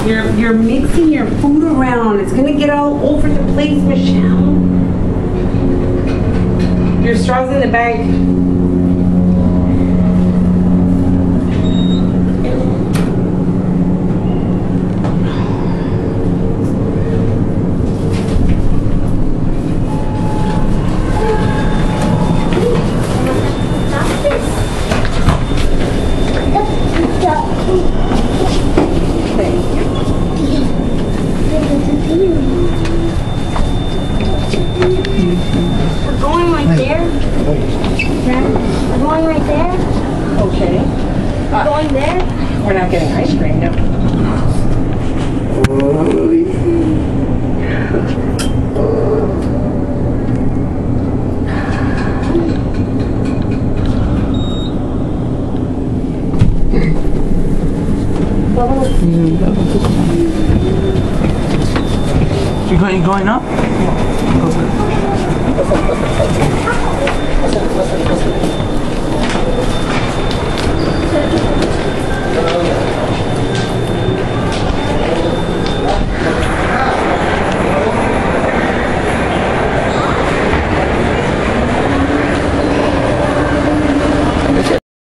You're mixing your food around. It's gonna get all over the place, Michelle. Your straw's in the bag. We're going right there. We're going right there. Okay. We're going there. We're not getting ice cream, no. You going up? Listen.